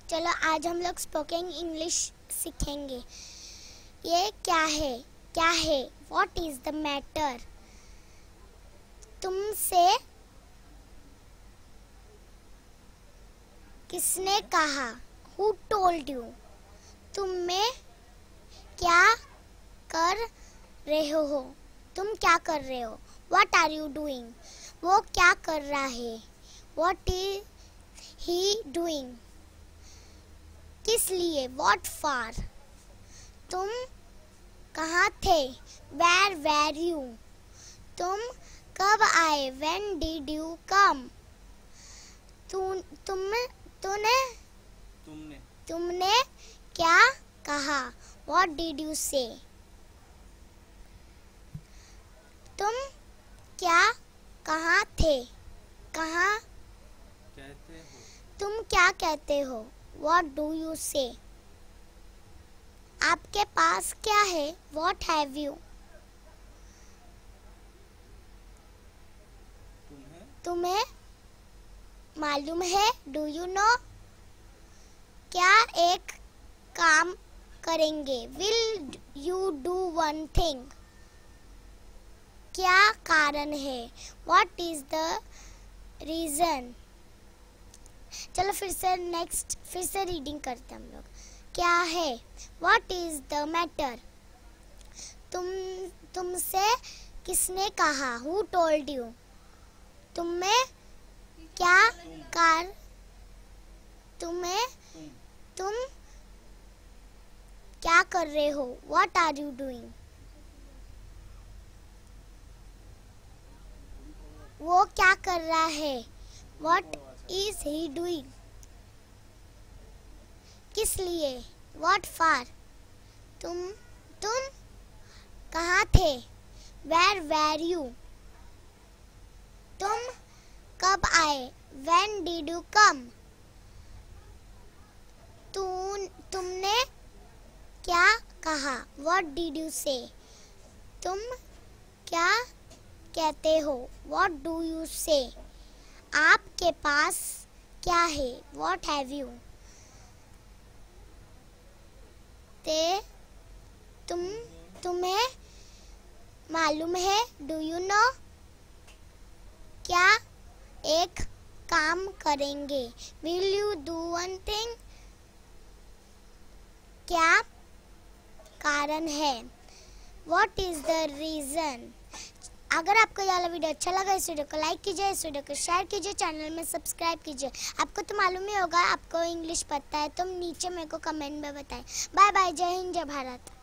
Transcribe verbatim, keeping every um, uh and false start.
चलो आज हम लोग स्पोकन इंग्लिश सीखेंगे। ये क्या है, क्या है, व्हाट इज द मैटर। तुमसे किसने कहा, हु टोल्ड यू। तुम में क्या कर रहे हो, तुम क्या कर रहे हो। व्हाट आर यू डूइंग, वो क्या कर रहा है। व्हाट इज ही डूइंग, किस लिए। व्हाट फॉर, तुम कहाँ थे। वेयर वेर यू, तुम कब आए। व्हेन डिड यू कम, तू तुम तूने तुमने तुमने क्या कहा। व्हाट डिड यू से, तुम क्या कहाँ थे, कहाँ कहते हो, तुम क्या कहते हो। What do you say, आपके पास क्या है। What have you, तुम्हें तुम्हें मालूम है। Do you know, क्या एक काम करेंगे। Will you do one thing, क्या कारण है। What is the reason, चलो फिर से नेक्स्ट फिर से रीडिंग करते हैं हम लोग। क्या है, व्हाट इज द मैटर। तुम तुमसे किसने कहा, हु टोल्ड यू। तुम्हें क्या कर तुम्हें तुम तुम क्या कर रहे हो। व्हाट आर यू डूइंग, वो क्या कर रहा है। व्हाट इज ही डूइंग, किस लिए। व्हाट फॉर, तुम तुम कहाँ थे। वेयर वेर यू, तुम कब आए। व्हेन डिड यू कम, तू तुमने क्या कहा। व्हाट डिड यू से, तुम क्या कहते हो। व्हाट डू यू से, आपके पास क्या है। What have you, ते तुम तुम्हें मालूम है। Do you know, क्या एक काम करेंगे। Will you do one thing, क्या कारण है। What is the reason, अगर आपको ये वाला वीडियो अच्छा लगा इस वीडियो को लाइक कीजिए, इस वीडियो को शेयर कीजिए, चैनल में सब्सक्राइब कीजिए। आपको तो मालूम ही होगा, आपको इंग्लिश पता है तो नीचे मेरे को कमेंट में बताएं। बाय बाय, जय हिंद, जय भारत।